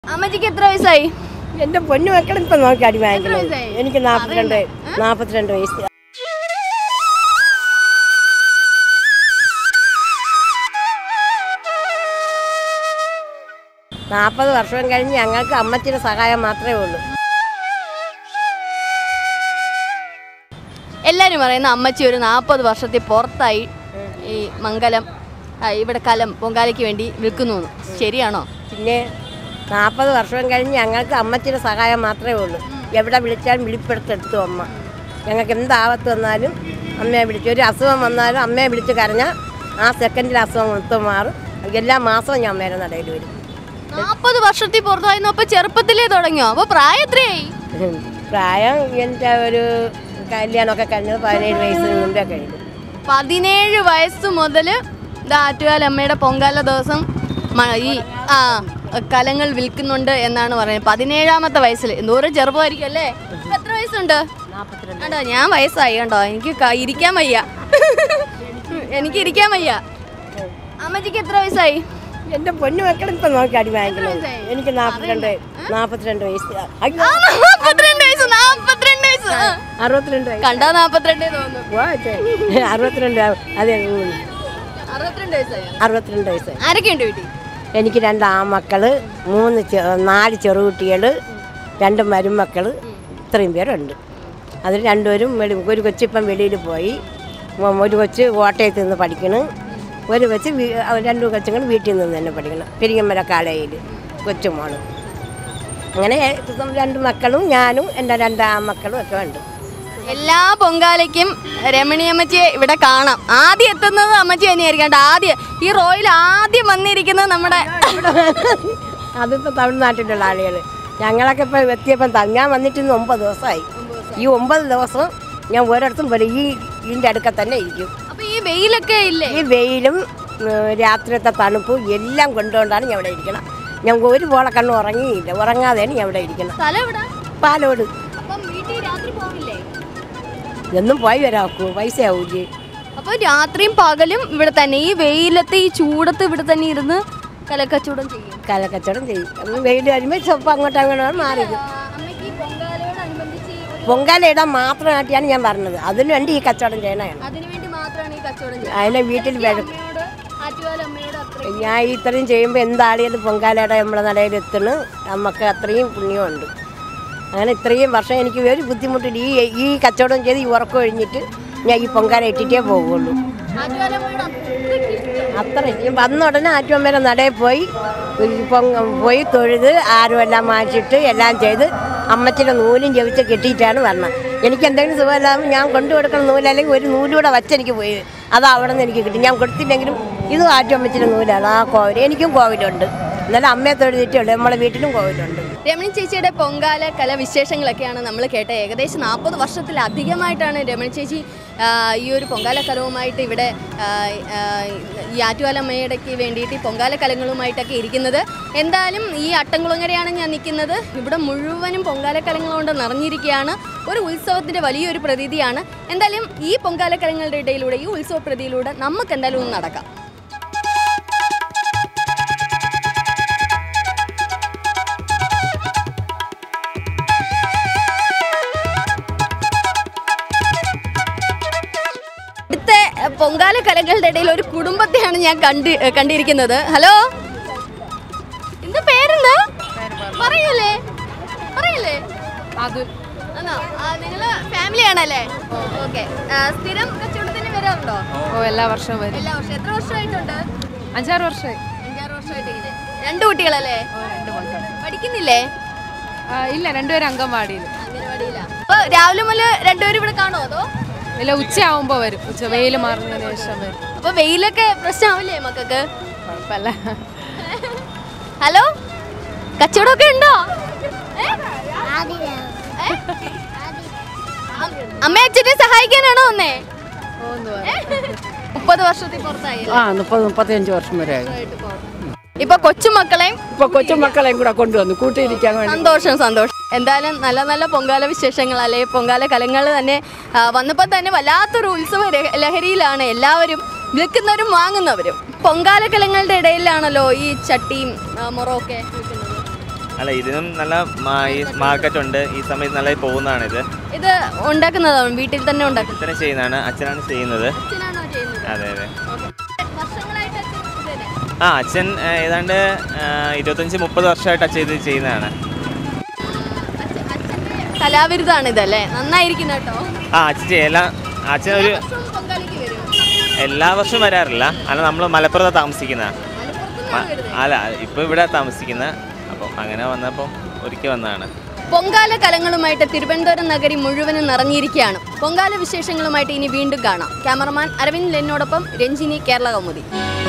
അമ്മച്ചിക്ക് എത്ര വയസ്സായി? എന്റെ പൊന്നു മക്കൾ ഇപ്പൊ നോക്കി അടി വാങ്ങിക്കുന്നത്. എനിക്ക് 42 വയസ്സ്. നാൽപ്പത് വർഷം കഴിഞ്ഞ് ഞങ്ങൾക്ക് അമ്മച്ചിയുടെ സഹായം മാത്രമേ ഉള്ളൂ. എല്ലാവരും പറയുന്ന അമ്മച്ചി ഒരു 40 വർഷത്തിൽ പുറത്തായി ഈ മംഗലം ഇവിടെ കലം പൊങ്കാലയ്ക്ക് വേണ്ടി വിൽക്കുന്നു. ശരിയാണോ? പിന്നെ 40 വർഷം കഴിഞ്ഞ് ഞങ്ങൾക്ക് അമ്മച്ചിയുടെ സഹായം മാത്രമേ ഉള്ളൂ. എവിടെ വിളിച്ചാലും വിളിപ്പെടുത്തെടുത്തു അമ്മ. ഞങ്ങൾക്ക് എന്താപത്ത് വന്നാലും അമ്മയെ വിളിച്ചു. ഒരു അസുഖം വന്നാലും അമ്മയെ വിളിച്ച് കരഞ്ഞാൽ ആ സെക്കൻഡിൽ അസുഖം മൊത്തം മാറും. എല്ലാ മാസവും ഞാൻ അമ്മേരെ നടയിൽ വരും. 40 വർഷത്തിൽ പുറത്തായിരുന്നു. അപ്പോൾ ചെറുപ്പത്തിലേ തുടങ്ങിയോ? അപ്പോൾ പ്രായം എത്രയായി? പ്രായം എൻ്റെ ഒരു കല്യാണമൊക്കെ കഴിഞ്ഞത് 17 വയസ്സിന് മുമ്പേ കഴിഞ്ഞു. 17 വയസ്സ് മുതൽ ആറ്റുകാൽ അമ്മയുടെ പൊങ്കാല ദിവസം ഈ കലങ്ങൾ വിൽക്കുന്നുണ്ട് എന്നാണ് പറയുന്നത്. 17ാമത്തെ വയസ്സിൽ. എന്തോരം ചെറുപ്പമായിരിക്കും അല്ലേ? എത്ര വയസ്സുണ്ട്? 42. കണ്ടോ, ഞാൻ വയസ്സായി. കണ്ടോ, എനിക്ക് ഇരിക്കാൻ വയ്യ. അമ്മച്ചിക്ക് എത്ര വയസ്സായി? എന്റെ പൊന്നു മക്കൾ ഇപ്പൊ നോക്കി അടി വാങ്ങിക്കുന്നത്. എനിക്ക് 42 വയസ്സ്. 62 കണ്ടാ 42 തോന്നുന്നു. 62. അതെ, 62 വയസ്സായി. ആരൊക്കെയുണ്ട് വീട്ടിൽ? എനിക്ക് 2 ആൺമക്കള്, 4 ചെറുകുട്ടികൾ, 2 മരുമക്കൾ, ഇത്രയും പേരുണ്ട്. അതിൽ രണ്ടുപേരും ഒരു കൊച്ചിപ്പം വെളിയിൽ പോയി, ഒരു കൊച്ച് കോട്ടയത്ത് നിന്ന് പഠിക്കണം, ഒരു കൊച്ച് 2 കൊച്ചുങ്ങൾ വീട്ടിൽ നിന്ന് തന്നെ പഠിക്കണം, പെരിങ്ങമല കാളയിൽ കൊച്ചുമോള്. അങ്ങനെ 2 മക്കളും ഞാനും എൻ്റെ 2 ആൺമക്കളും ഒക്കെ ഉണ്ട്. എല്ലാ പൊങ്കാലയ്ക്കും രമണി അമ്മച്ചിയെ ഇവിടെ കാണാം. ആദ്യം എത്തുന്നത് അമ്മച്ചി തന്നെയായിരിക്കും. ആദ്യം ഈ റോയിൽ ആദ്യം വന്നിരിക്കുന്നത് നമ്മുടെ അതിപ്പോൾ തമിഴ്നാട്ടിലുള്ള ആളുകൾ. ഞങ്ങളൊക്കെ ഇപ്പോൾ എത്തിയപ്പം ഞാൻ വന്നിട്ട് 9 ദിവസമായി. ഈ 9 ദിവസം ഞാൻ ഒരിടത്തും പോലെ ഇതിൻ്റെ അടുക്ക തന്നെ ഇരിക്കും. അപ്പോൾ ഈ വെയിലൊക്കെ ഇല്ലേ? ഈ വെയിലും രാത്രിയത്തെ തണുപ്പും എല്ലാം കൊണ്ടുകൊണ്ടാണ് ഞാൻ ഇവിടെ ഇരിക്കണം. ഞാൻ ഒരു പോളക്കണ്ണും ഉറങ്ങിയില്ല, ഉറങ്ങാതെയാണ് ഞാൻ ഇവിടെ ഇരിക്കണം. പാലോട്. എന്നും പോയി വരാക്കൂ, പൈസ ആവൂലേ? അപ്പോൾ രാത്രിയും പകലും ഇവിടെ തന്നെ, ഈ വെയിലത്ത് ഈ ചൂടത്ത് ഇവിടെ തന്നെ ഇരുന്ന് കലക്കച്ചവടം ചെയ്യും. വെയിൽ വരുമ്പോൾ സ്വപ്പം അങ്ങോട്ടും മാറി. പൊങ്കാല ഇടാൻ മാത്രമായിട്ടാണ് ഞാൻ പറഞ്ഞത്. അതിനു വേണ്ടി ഈ കച്ചവടം ചെയ്യണതാണ്. അതിനെ വീട്ടിൽ വേണം. ഞാൻ ഇത്രയും ചെയ്യുമ്പോൾ എന്താളിയത് പൊങ്കാലയുടെ നമ്മളെ നടയിൽ എത്തണ്. നമുക്ക് അത്രയും പുണ്യമുണ്ട്. അങ്ങനെ ഇത്രയും വർഷം എനിക്ക് ഒരു ബുദ്ധിമുട്ടില്ല. ഈ കച്ചവടം ചെയ്ത് ഈ ഉറക്കം കഴിഞ്ഞിട്ട് ഞാൻ ഈ പൊങ്കാല ഇട്ടിട്ടേ പോകുള്ളൂ. അത്ര വന്ന ഉടനെ ആറ്റുമ്മേരെ നടയിൽ പോയി തൊഴുത് ആരുമെല്ലാം മാറ്റിയിട്ട് എല്ലാം ചെയ്ത് അമ്മച്ചിയുടെ നൂലും ജപിച്ച് കെട്ടിയിട്ടാണ് വരണം. എനിക്ക് എന്തെങ്കിലും സുഖമില്ലാതെ ഞാൻ കൊണ്ടു കൊടുക്കുന്ന നൂലല്ലെങ്കിൽ ഒരു നൂലൂടെ വച്ചെനിക്ക് പോയി. അത് അവിടെ നിന്ന് എനിക്ക് കിട്ടും. ഞാൻ കൊടുത്തില്ലെങ്കിലും ഇത് ആറ്റുമ്മച്ചിയുടെ നൂലാണ്. ആ കോവിൽ എനിക്കും കോവിലുണ്ട്. എന്നാലും അമ്മയെ തൊഴുതിട്ടുള്ളൂ. നമ്മളെ വീട്ടിലും കോവിലുണ്ട്. രമണി ചേച്ചിയുടെ പൊങ്കാല കലവിശേഷങ്ങളൊക്കെയാണ് നമ്മൾ കേട്ടത്. ഏകദേശം 40 വർഷത്തിലധികമായിട്ടാണ് രമണി ചേച്ചി ഈ ഒരു പൊങ്കാല കലവുമായിട്ട് ഇവിടെ ഈ ആറ്റുകാലമ്മയുടെക്ക് വേണ്ടിയിട്ട് ഈ പൊങ്കാല കലങ്ങളുമായിട്ടൊക്കെ ഇരിക്കുന്നത്. എന്തായാലും ഈ അട്ടംകുളങ്ങരയാണ് ഞാൻ നിൽക്കുന്നത്. ഇവിടെ മുഴുവനും പൊങ്കാല കലങ്ങൾ കൊണ്ട് നിറഞ്ഞിരിക്കുകയാണ്. ഒരു ഉത്സവത്തിൻ്റെ വലിയൊരു പ്രതീതിയാണ്. എന്തായാലും ഈ പൊങ്കാല കലങ്ങളുടെ ഇടയിലൂടെ, ഈ ഉത്സവ പ്രതീതിയിലൂടെ നമുക്ക് എന്തായാലും ഒന്ന് നടക്കാം. പൊങ്കാല കലകളുടെ ഇടയിൽ ഒരു കുടുംബത്തെയാണ് ഞാൻ കണ്ടിരിക്കുന്നത്. ഹലോ, എന്താ പേരെന്താ? പറയൂലേ? നിങ്ങള് ഫാമിലി ആണല്ലേ? ഓക്കെ. സ്ഥിരം കച്ചവടത്തിന് വരാറുണ്ടോ? എല്ലാ വർഷവും വരും. എല്ലാ വർഷം. എത്ര വർഷമായിട്ടുണ്ട്? 5-6 വർഷമായി. 5-6 വർഷമായിട്ട് ഇങ്ങനെ. 2 കുട്ടികളല്ലേ? പഠിക്കുന്നില്ലേ? ഇല്ല, 2 പേരും അംഗൻവാടിയിൽ. അപ്പൊ രാവിലെ മുതൽ 2 പേരും ഇവിടെ കാണുമോ? അതോ ഇല്ല, ഉച്ചയാവുമ്പോ വരും. വെയിൽ മാറുന്നതിന് ശേഷം വരും. അപ്പൊ വെയിലൊക്കെ പ്രശ്നമാവില്ലേ മക്കൾക്ക്? കുഴപ്പമില്ല. ഹലോ, കച്ചവടമൊക്കെ ഉണ്ടോ? അമ്മ അച്ഛനെ സഹായിക്കാനാണോ വന്നേ? 30 വർഷത്തിൽ പുറത്തായി. 30-35 വർഷം വരെ. ഇപ്പൊ കൊച്ചുമക്കളെയും കൂടെ കൊണ്ടുവന്നു കൂട്ടിയിരിക്കാൻ. സന്തോഷം. എന്തായാലും നല്ല നല്ല പൊങ്കാല വിശേഷങ്ങൾ, അല്ലെങ്കിൽ പൊങ്കാല കലങ്ങൾ തന്നെ വന്നപ്പോൾ തന്നെ വല്ലാത്തൊരു ഉത്സവ ലഹരിയിലാണ് എല്ലാവരും, വിൽക്കുന്നവരും വാങ്ങുന്നവരും. പൊങ്കാല കലങ്ങളുടെ ഇടയിലാണല്ലോ ഈ ചട്ടിയും മുറമൊക്കെ വിൽക്കുന്നത്. അല്ല ഇതിനും നല്ല മാർക്കറ്റ് ഉണ്ട്. ഈ സമയത്ത് നല്ല പോകുന്നതാണിത്. ഇത് ഉണ്ടാക്കുന്നതാണ് വീട്ടിൽ തന്നെ ഉണ്ടാക്കുന്നത്? ഇത്ര ചെയ്യുന്നതാണ്, അച്ഛനാണ് ചെയ്യുന്നത്. അച്ഛനാണോ ചെയ്യുന്നത്? അതെ അതെ. വർഷങ്ങളായിട്ട് അച്ഛൻ ഇതല്ലേ? അച്ഛൻ ഏതാണ്ട് 25-30 വർഷമായിട്ട് അച്ഛൻ ഇത് ചെയ്യുന്നതാണ്. അച്ഛൻ്റെ കലാവിരുതാണ് ഇതല്ലേ? നന്നായിരിക്കുന്നു കേട്ടോ. അച്ഛൻ ഒരു പൊങ്കാലയ്ക്ക് വരും? എല്ലാ വർഷവും വരാറില്ല. അല്ല നമ്മൾ മലപ്പുറത്താണ് താമസിക്കുന്ന. അല്ല ഇപ്പോൾ ഇവിടെ താമസിക്കുന്ന. അപ്പം അങ്ങനെ വന്നപ്പം ഒരിക്കൽ വന്നതാണ്. പൊങ്കാല കലങ്ങളുമായിട്ട് തിരുവനന്തപുരം നഗരി മുഴുവനും നിറഞ്ഞിരിക്കുകയാണ്. പൊങ്കാല വിശേഷങ്ങളുമായിട്ട് ഇനി വീണ്ടും കാണാം. ക്യാമറമാൻ അരവിന്ദ് ലെന്നോടൊപ്പം രഞ്ജിനി, കേരള കൗമുദി.